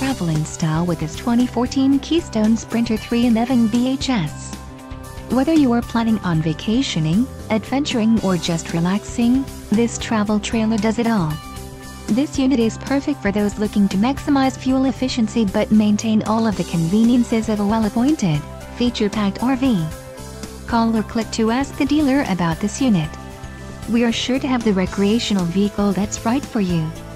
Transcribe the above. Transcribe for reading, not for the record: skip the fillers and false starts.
traveling style with this 2014 Keystone Sprinter 311 VHS. Whether you are planning on vacationing, adventuring or just relaxing, this travel trailer does it all. This unit is perfect for those looking to maximize fuel efficiency but maintain all of the conveniences of a well-appointed, feature-packed RV. Call or click to ask the dealer about this unit. We are sure to have the recreational vehicle that's right for you.